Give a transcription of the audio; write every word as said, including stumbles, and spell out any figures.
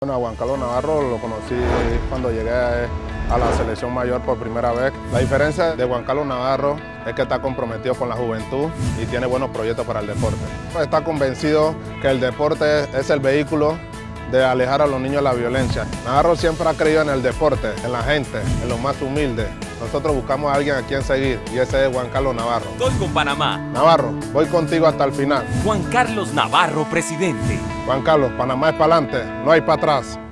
Bueno, a Juan Carlos Navarro lo conocí cuando llegué a la selección mayor por primera vez. La diferencia de Juan Carlos Navarro es que está comprometido con la juventud y tiene buenos proyectos para el deporte. Está convencido que el deporte es el vehículo de alejar a los niños de la violencia. Navarro siempre ha creído en el deporte, en la gente, en los más humildes. Nosotros buscamos a alguien a quien seguir y ese es Juan Carlos Navarro. Estoy con Panamá. Navarro, voy contigo hasta el final. Juan Carlos Navarro, presidente. Juan Carlos, Panamá es para adelante, no hay para atrás.